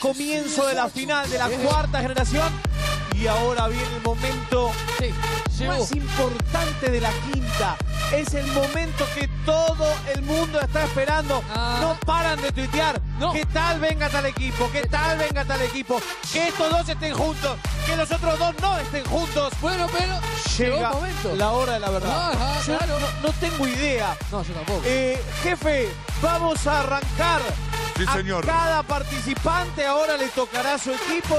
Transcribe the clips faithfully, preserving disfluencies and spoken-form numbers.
comienzo de la final de la cuarta generación. Y ahora viene el momento sí, más importante de la quinta. Es el momento que todo el mundo está esperando. Ah. No paran de tuitear. No. ¿Qué tal venga tal equipo? ¿Qué tal venga tal equipo? Que estos dos estén juntos. Que los otros dos no estén juntos. Bueno, pero Llega llegó un momento. la hora de la verdad. Ah, ah, Yo claro. no, no tengo idea. No, yo tampoco. Eh, jefe, vamos a arrancar. Sí, a señor. cada participante ahora le tocará a su equipo.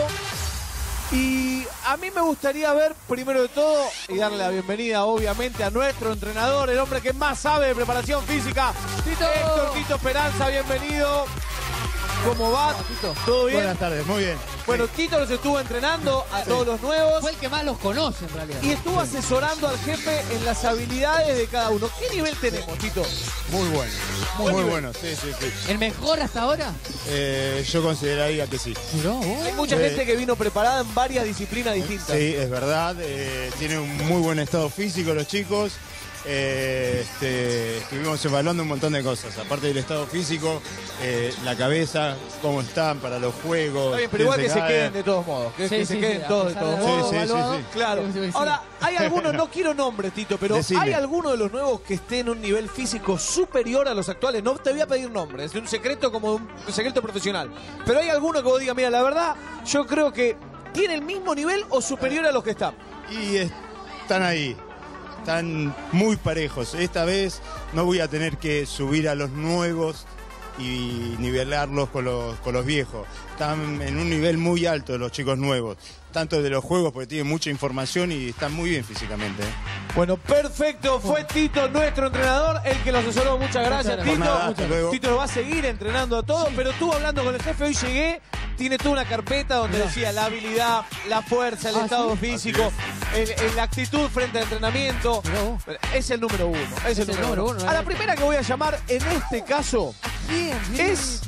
Y a mí me gustaría ver, primero de todo, y darle la bienvenida, obviamente, a nuestro entrenador, el hombre que más sabe de preparación física, Tito. Héctor Tito Esperanza, bienvenido. ¿Cómo va? Tito. ¿Todo bien? Buenas tardes, muy bien. Bueno, Tito los estuvo entrenando a todos los nuevos Fue el que más los conoce, en realidad. y estuvo asesorando al jefe en las habilidades de cada uno. ¿Qué nivel tenemos, Tito? Muy bueno. Buen Muy nivel. bueno, sí, sí, sí. ¿El mejor hasta ahora? Eh, yo consideraría que sí. Mirá vos. Hay mucha Eh, gente que vino preparada en varias disciplinas distintas. Sí, es verdad. Eh, tienen un muy buen estado físico los chicos. Eh, este, estuvimos evaluando un montón de cosas. Aparte del estado físico, eh, la cabeza, cómo están para los juegos. Está bien, pero igual que se caen. queden de todos modos. Que, Sí, que sí, se queden sí, a todos de pesar todos de modos. Sí, sí, sí, evaluado. sí. Claro. Sí, sí, sí. Ahora, hay algunos, no quiero nombres, Tito, pero Decime. ¿hay alguno de los nuevos que esté en un nivel físico superior a los actuales? No te voy a pedir nombres, es un secreto como un secreto profesional. Pero hay alguno que vos digas, mira, la verdad, yo creo que tiene el mismo nivel o superior a los que están. Y están ahí. Están muy parejos. Esta vez no voy a tener que subir a los nuevos y nivelarlos con los, con los viejos. Están en un nivel muy alto los chicos nuevos. Tanto de los juegos porque tienen mucha información y están muy bien físicamente. ¿eh? Bueno, perfecto. Fue Tito, nuestro entrenador, el que lo asesoró. Muchas gracias, Muchas Tito. gracias. Por nada, hasta luego. Tito lo va a seguir entrenando a todos, pero estuvo hablando con el jefe. Hoy llegué, tiene toda una carpeta donde Mirá. decía la habilidad, la fuerza, el Ah, estado ¿sí? físico, el- el- la actitud frente al entrenamiento. Mirá vos. Es el número uno. Es, el, número uno. A la primera que voy a llamar en este caso Bien, bien. es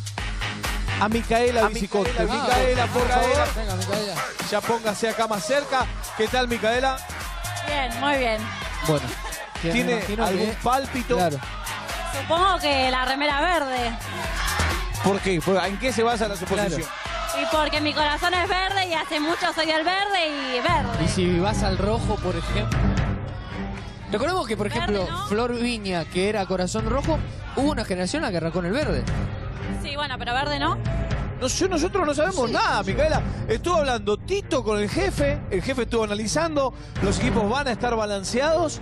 a Micaela A Viciconte. Ah, Micaela, por favor, Venga, Micaela. ya póngase acá más cerca. ¿Qué tal, Micaela? Bien, muy bien. Bueno. que me ¿Tiene imagino algún que- pálpito? Claro. Supongo que la remera verde. ¿Por qué? ¿En qué se basa la suposición? Y porque mi corazón es verde y hace mucho soy del verde y Y verde. si vas al rojo, por ejemplo. Recordemos que, por Verde, ejemplo, ¿no? Flor Viña, que era corazón rojo, hubo una generación en la que arrancó en el verde. Sí, bueno, pero verde no. No, yo- nosotros no sabemos nada, Micaela. Estuvo hablando Tito con el jefe, el jefe estuvo analizando, los equipos van a estar balanceados.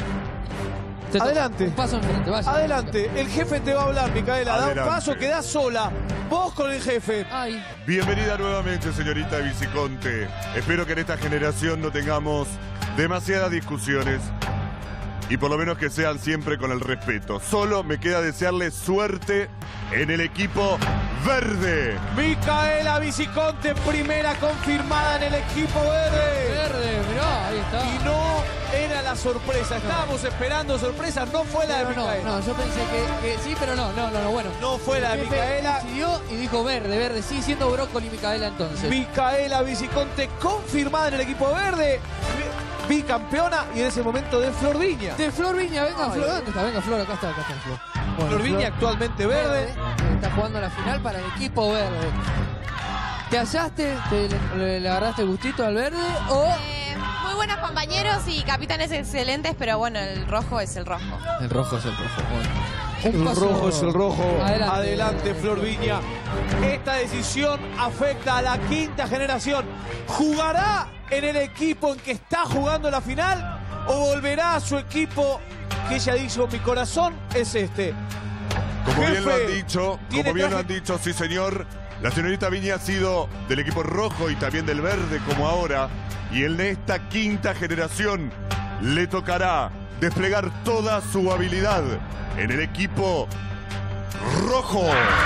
Te toca. Adelante. Un paso enfrente, vaya. Adelante, el jefe te va a hablar, Micaela. Da un Adelante. paso, quedás sola. Vos con el jefe. Ay, Bienvenida nuevamente, señorita Viciconte. Espero que en esta generación no tengamos demasiadas discusiones y por lo menos que sean siempre con el respeto. Solo me queda desearle suerte en el equipo verde. Micaela Viciconte, primera confirmada en el equipo verde. verde, mirá, ahí está. Y no era la sorpresa. Estábamos esperando sorpresa, no fue la de Pero no, Micaela. no, yo pensé que, que sí, pero no, no, no, no, bueno. No fue la de El jefe Micaela. decidió y dijo verde, verde, sí, siendo brócoli Micaela entonces. Micaela Viciconte confirmada en el equipo verde, bi- bicampeona y en ese momento de Flor Viña. De Flor Viña, venga Ay, Flor, ay. ¿dónde está? Venga Flor, acá está, acá está Flor. Bueno, Flor Viña actualmente verde. que está jugando la final para el equipo verde. ¿Te hallaste? ¿Te, le, le agarraste el gustito al verde? ¿O Eh, muy buenos compañeros y capitanes excelentes, pero bueno, el rojo es el rojo. el rojo es el rojo? Bueno. El paso- rojo es el rojo. Adelante, Adelante, Flor Viña. Esta decisión afecta a la quinta generación. ¿Jugará en el equipo en que está jugando la final o volverá a su equipo que ella dijo, mi corazón es este? Como bien lo Jefe, han dicho, ¿tiene como bien lo han traje? dicho, sí señor. La señorita Viña ha sido del equipo rojo y también del verde como ahora. Y en esta quinta generación le tocará desplegar toda su habilidad en el equipo rojo.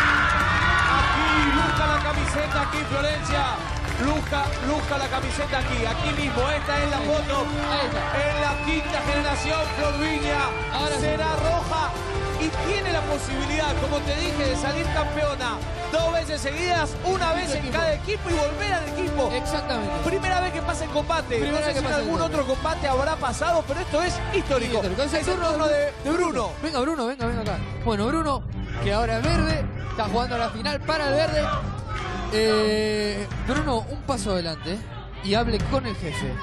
Aquí, luja la camiseta, aquí Florencia. Luja, luja la camiseta aquí, aquí mismo. Esta es la foto. Ahí está. En la quinta generación, Flor Viña Ahora sí. será roja y tiene la posibilidad, como te dije, de salir campeona dos veces seguidas, una vez en equipo. cada equipo y volver al equipo. Exactamente. Primera vez que pasa en combate. Primera no sé vez que si en pasa en algún combate. otro combate habrá pasado, pero esto es histórico. Es Es el turno de, de Bruno. Venga, Bruno, venga, venga acá. Bueno, Bruno, que ahora es verde, está jugando la final para el verde. Eh, Bruno, un paso adelante y hable con el jefe.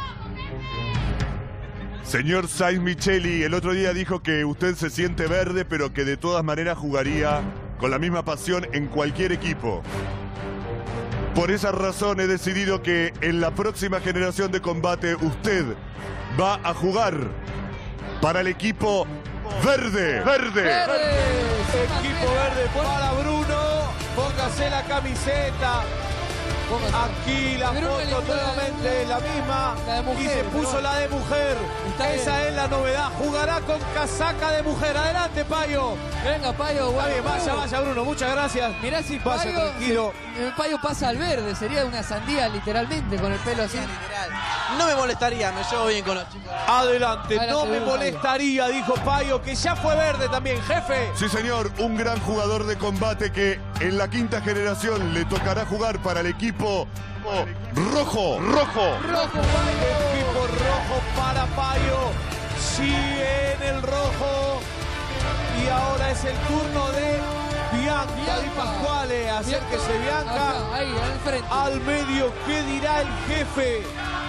Señor Sainz Micheli, el otro día dijo que usted se siente verde, pero que de todas maneras jugaría con la misma pasión en cualquier equipo. Por esa razón he decidido que en la próxima generación de combate usted va a jugar para el equipo verde. Verde. ¡Verde! Equipo verde para Bruno. Póngase la camiseta. Póngase. Aquí la Bruno foto eligió nuevamente la misma. la de mujer, y se puso ¿no? la de mujer. Está Esa bien. es la novedad. Jugará con casaca de mujer. Adelante, Payo. Venga, Payo. Está Bueno, bien, vaya, vaya, Bruno. Muchas gracias. Mirá si Vaya Payo, tranquilo. si el Payo pasa al verde, sería una sandía literalmente con el pelo así. Literal. No me molestaría, me llevo bien con los chicos. Adelante. Adelante, No me Bruno, molestaría, dijo Payo, que ya fue verde también, jefe. Sí, señor, un gran jugador de combate que en la quinta generación le tocará jugar para el equipo oh, rojo. Rojo. Rojo, Payo. Equipo rojo para Payo. Sigue en el rojo. Y ahora es el turno de Bianca, Bianca. Di Pasquale. Acérquese, Bianca. Acá, ahí, al frente. Al medio, ¿qué dirá el jefe?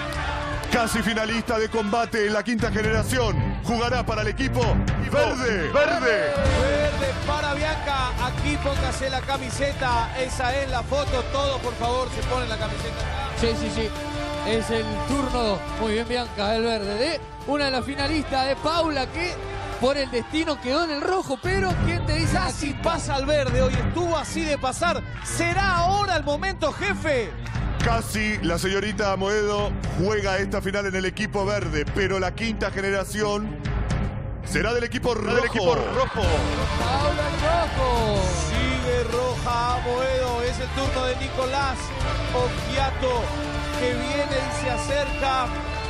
Casi finalista de combate en la quinta generación. Jugará para el equipo verde. Verde. Verde para Bianca. Aquí póngase la camiseta. Esa es la foto. Todos, por favor, se ponen la camiseta acá. Sí, sí, sí. Es el turno, muy bien Bianca, el verde, de una de las finalistas de Paula que por el destino quedó en el rojo, pero ¿quién te dice Casi así? pasa al verde. Hoy estuvo así de pasar. ¿Será ahora el momento, jefe? Casi la señorita Amoedo juega esta final en el equipo verde, pero la quinta generación será del equipo rojo. Del equipo rojo. Paula el rojo. Sigue roja Amoedo. Es el turno de Nicolás Occhiato, que viene y se acerca.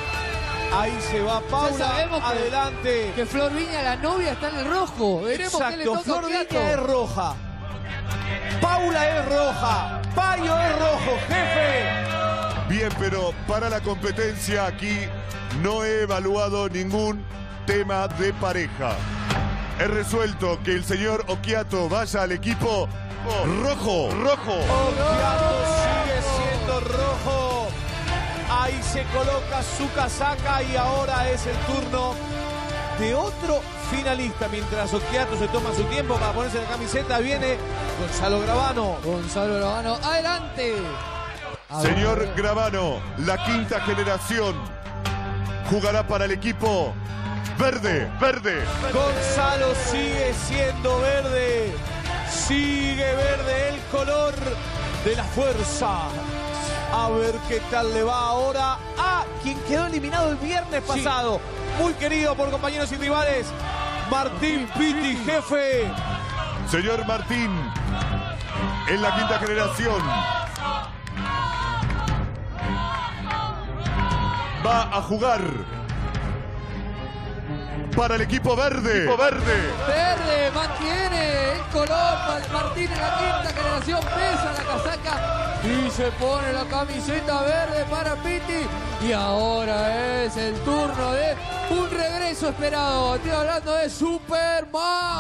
Ahí se va Ya Paula. sabemos que- Adelante. Que Flor Viña, la novia, está en el rojo. Veremos qué le Exacto. toca a Flor Occhiato. Viña es roja. Paula es roja. Payo es rojo, jefe. Bien, pero para la competencia aquí no he evaluado ningún tema de pareja. He resuelto que el señor Occhiato vaya al equipo rojo. Rojo. Occhiato sigue siendo rojo. Ahí se coloca su casaca y ahora es el turno de otro finalista. Mientras Occhiato se toma su tiempo para ponerse la camiseta, viene Gonzalo Gravano. Gonzalo Gravano, adelante. A ver. Señor Gravano, la quinta generación jugará para el equipo verde. Verde. Gonzalo sigue siendo verde. Sigue verde el color de la fuerza. A ver qué tal le va ahora a quien quedó eliminado el viernes Sí. pasado. Muy querido por compañeros y rivales, Martín Pitti, jefe. Señor Martín, en la quinta generación va a jugar para el equipo verde. Equipo verde. Verde, mantiene el color. Ma- Martín en la quinta generación, pesa la casaca y se pone la camiseta verde para Pitti. Y ahora es el turno de un regreso esperado. Estoy hablando de Superman.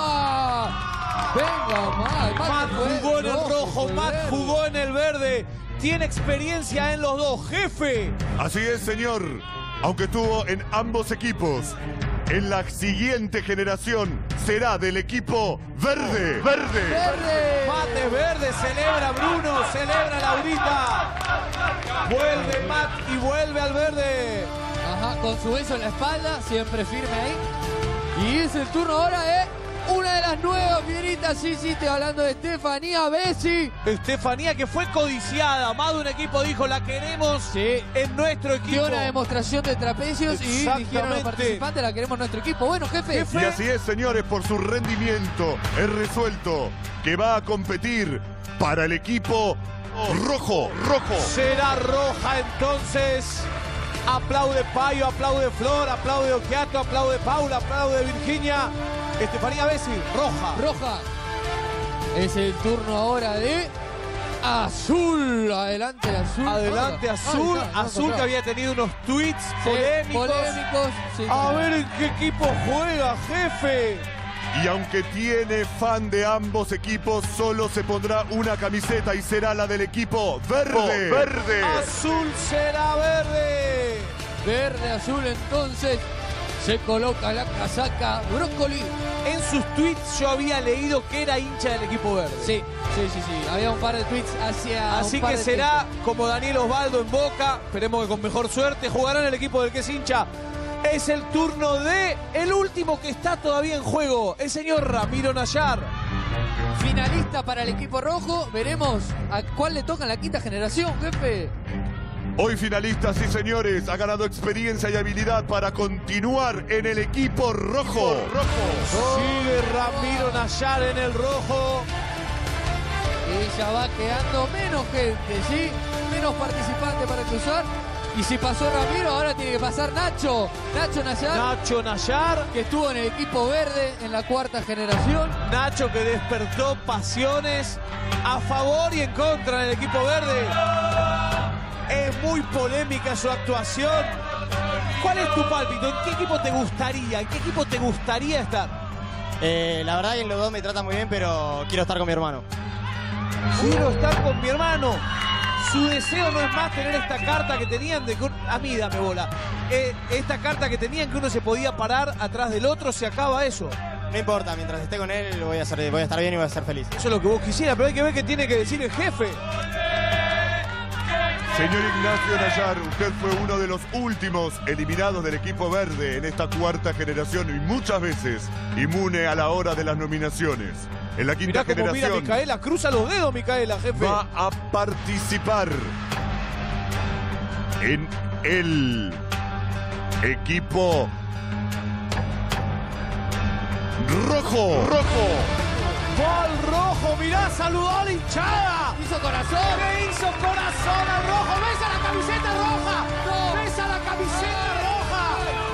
Venga, Matt. Matt jugó en el rojo, fue Matt verde. jugó en el verde. Tiene experiencia en los dos, jefe. Así es, señor. Aunque estuvo en ambos equipos, en la siguiente generación será del equipo verde. Verde. Verde. Matt es verde, celebra Bruno, celebra Laurita. Vuelve Matt y vuelve al verde. Ajá, con su beso en la espalda, siempre firme ahí. Y es el turno ahora de una de las nuevas fieritas. Sí, sí, estoy hablando de Estefanía Bessi. Estefanía, que fue codiciada. Más de un equipo dijo, la queremos Sí. en nuestro equipo. Dio una demostración de trapecios y dijeron los Exactamente. participantes, la queremos en nuestro equipo. Bueno, jefe. Jefe. Y así es, señores, por su rendimiento, he resuelto que va a competir para el equipo rojo. Rojo. Será roja entonces. Aplaude Payo, aplaude Flor, aplaude Occhiato, aplaude Paula, aplaude Virginia. Estefanía Bessi, roja. Roja. Es el turno ahora de Azul. Adelante, Azul. Adelante Ah, Azul, ahí está, no Azul que encontraba. había tenido unos tweets Sí, polémicos. polémicos. Sí, A sí. ver en qué equipo juega, jefe. Y aunque tiene fan de ambos equipos, solo se pondrá una camiseta y será la del equipo verde. Verde. Azul será verde. Verde, azul, entonces se coloca la casaca Brócoli. En sus tweets yo había leído que era hincha del equipo verde. Sí, sí, sí, sí. Había un par de tweets hacia. Así un par que de será tweets. como Daniel Osvaldo en Boca. Esperemos que con mejor suerte. Jugará en el equipo del que es hincha. Es el turno de el último que está todavía en juego, el señor Ramiro Nayar. Finalista para el equipo rojo. Veremos a cuál le toca en la quinta generación, jefe. Hoy finalista, sí señores, ha ganado experiencia y habilidad para continuar en el equipo rojo. rojo. Sigue Ramiro Nayar en el rojo. Y ya va quedando menos gente, ¿sí? Menos participantes para cruzar. Y si pasó Ramiro, ahora tiene que pasar Nacho. Nacho Nayar. Nacho Nayar. Que estuvo en el equipo verde en la cuarta generación. Nacho que despertó pasiones a favor y en contra del equipo verde. Es muy polémica su actuación. ¿Cuál es tu pálpito? ¿En qué equipo te gustaría? ¿En qué equipo te gustaría estar? Eh, la verdad que en los dos me tratan muy bien, pero quiero estar con mi hermano. Quiero estar con mi hermano. Su deseo no es más tener esta carta que tenían de que un- a mí dame bola. Eh, esta carta que tenían que uno se podía parar atrás del otro, se acaba eso. No importa, mientras esté con él voy a, ser, voy a estar bien y voy a ser feliz. Eso es lo que vos quisieras, pero hay que ver qué tiene que decir el jefe. Señor Ignacio Nayar, usted fue uno de los últimos eliminados del equipo verde en esta cuarta generación y muchas veces inmune a la hora de las nominaciones. En la quinta Mirá cómo mira generación Micaela, cruza los dedos Micaela, jefe. va a participar en el equipo rojo. Rojo. Va al rojo, mirá, saludó a la hinchada. Hizo corazón. Le hizo corazón al rojo, besa la camiseta roja. No. Besa la camiseta roja.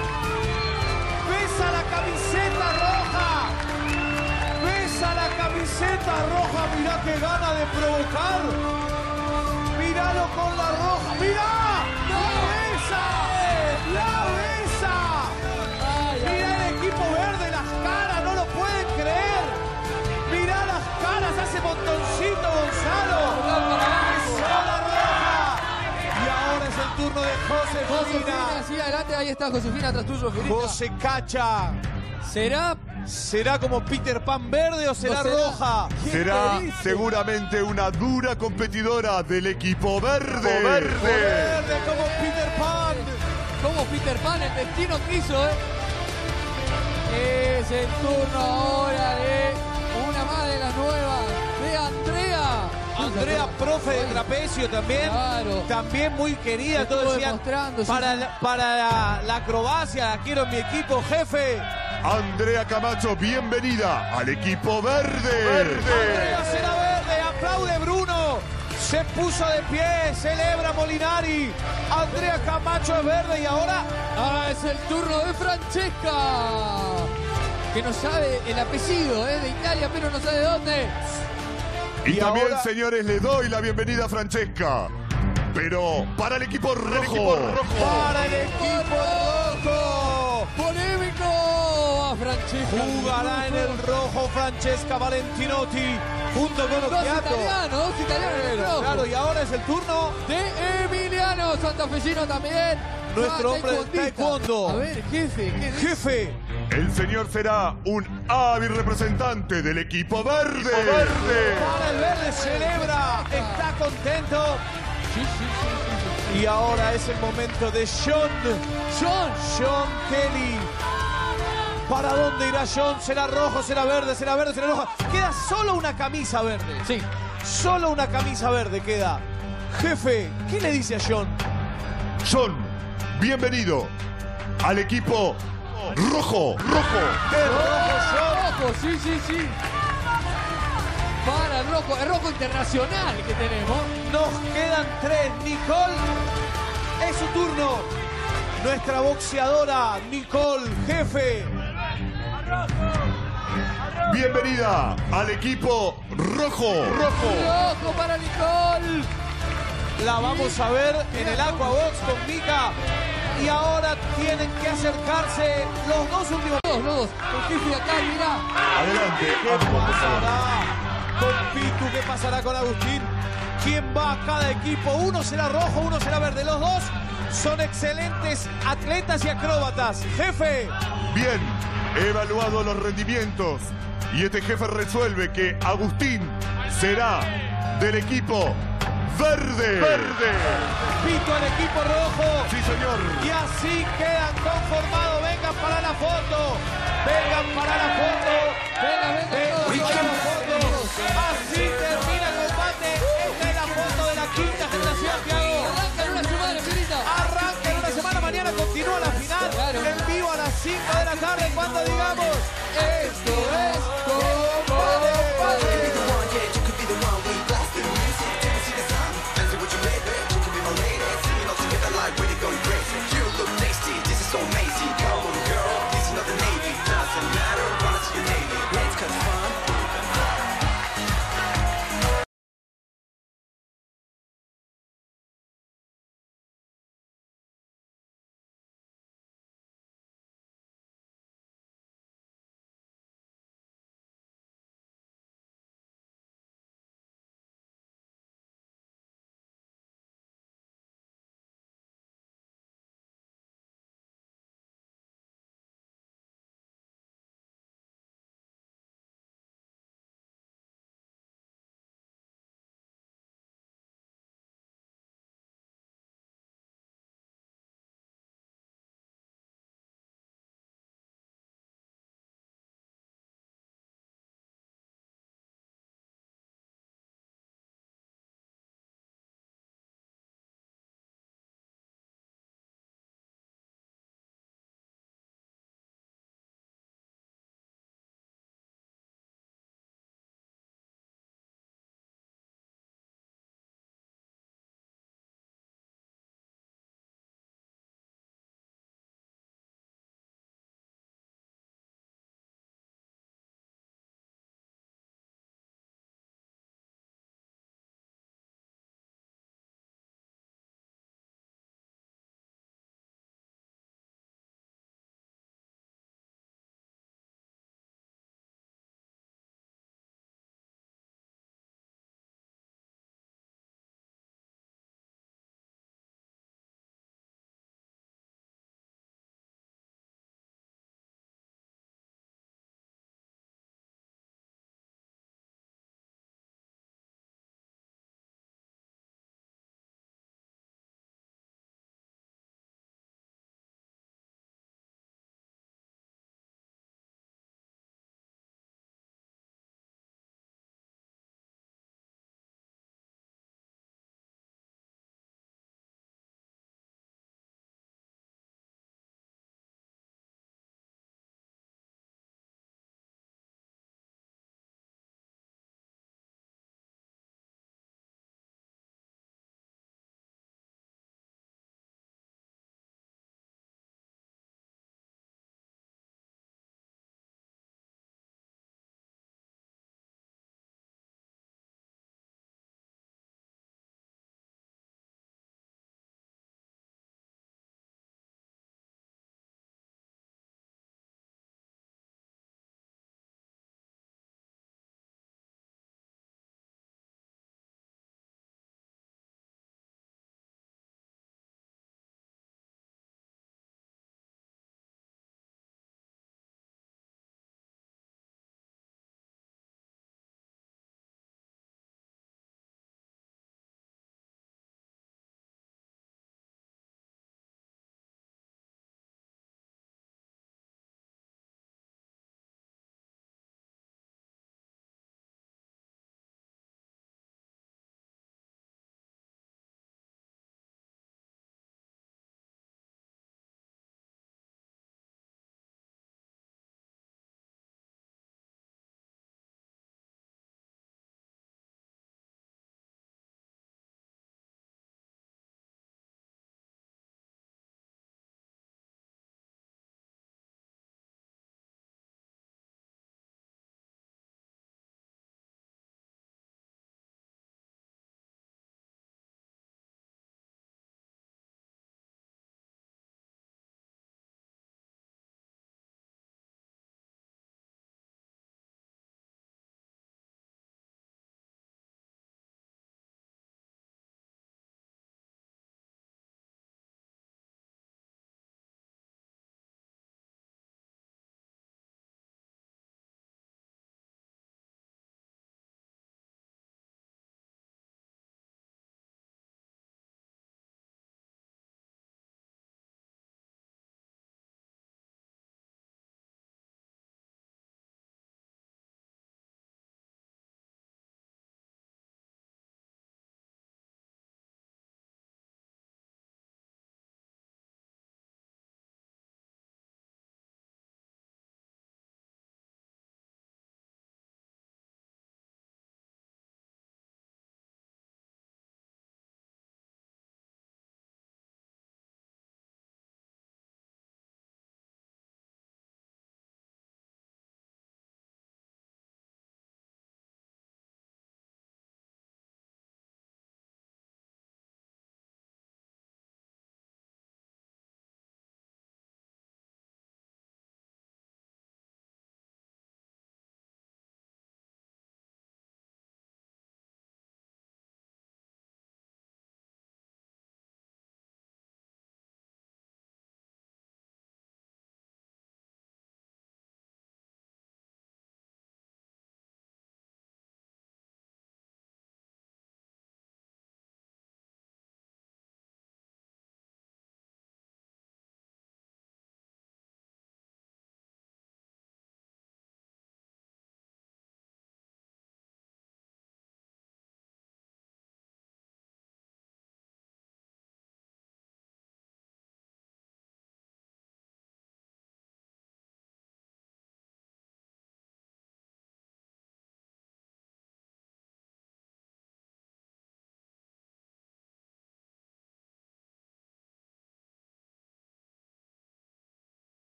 Besa la camiseta roja. Besa la camiseta roja, mirá qué gana de provocar. Míralo con la roja, mirá. ¡La besa! ¡La besa! Ay, ay, Mirá el equipo verde, las caras, no lo pueden creer. Mirá las caras, hace montoncito Gonzalo. Besó la roja. Y ahora es el turno de Josefina, Josefina. sí, adelante, ahí está Josefina tras tuyo, Finita. José Cacha. ¿Será? ¿Será como Peter Pan verde o será, ¿O será? roja? ¿Quién Será te dice? seguramente una dura competidora del equipo verde. Verde como Peter Pan. Como Peter Pan, el destino quiso, ¿eh? Es el turno ahora de una más de las nuevas, de Andrea. Andrea, profe de trapecio también. Claro. También muy querida, Estuvo todos decían. demostrando, sí, Para, sí. la, para la, la acrobacia, la quiero en mi equipo, jefe. Andrea Camacho, bienvenida al equipo verde. Andrea será verde, aplaude Bruno. Se puso de pie, celebra Molinari. Andrea Camacho es verde y ahora Ahora es el turno de Francesca. Que no sabe el apellido, ¿eh? De Italia, pero no sabe de dónde. Y, Y también, ahora- señores, le doy la bienvenida a Francesca. Pero para el equipo rojo. para el equipo rojo. Polémico a Francesca. Jugará en el rojo Francesca Valentinotti junto con Dos Occhiato. italianos, dos italianos en el rojo. Claro, y ahora es el turno. De Emiliano Santafesino también. Nuestro Ah, hombre del taekwondista. taekwondo. A ver, jefe, ¿qué dice? Jefe, El señor será un hábil representante del equipo verde. para el verde celebra, está contento. Sí, sí, sí, sí, sí. Y ahora es el momento de John. John. John Kelly. ¿Para dónde irá John? ¿Será rojo? ¿Será verde? ¿Será verde? ¿Será roja? Queda solo una camisa verde. Sí. Solo una camisa verde queda. Jefe, ¿qué le dice a John? John, bienvenido al equipo rojo. Rojo. Es rojo, John. Rojo, sí, sí, sí. Para el rojo, el rojo internacional que tenemos. Nos quedan tres. Nicole, es su turno. Nuestra boxeadora, Nicole, jefe. Bienvenida al equipo rojo. Rojo. Rojo para Nicole. La vamos a ver en el Aqua Box con Mika. Y ahora tienen que acercarse los dos últimos. Los dos, el jefe de acá, mirá. Adelante, ¿Qué ambos, por favor. pasará con Pitu? ¿Qué pasará con Agustín? ¿Quién va a cada equipo? Uno será rojo, uno será verde. Los dos son excelentes atletas y acróbatas. Jefe. Bien, he evaluado los rendimientos y este jefe resuelve que Agustín será del equipo verde. Verde. Pitu al equipo rojo. Sí, señor. Y así quedan conformados. Vengan para la foto. Vengan para la foto. Venga, venga, Vengan todos, para la todos, foto. todos. Así termina el combate. Esta es la foto de la quinta generación, Thiago. Arranca en una semana, Fiorita. Arranca en una semana. Mañana continúa la final. Claro. En vivo a las cinco de la tarde cuando digamos Esto es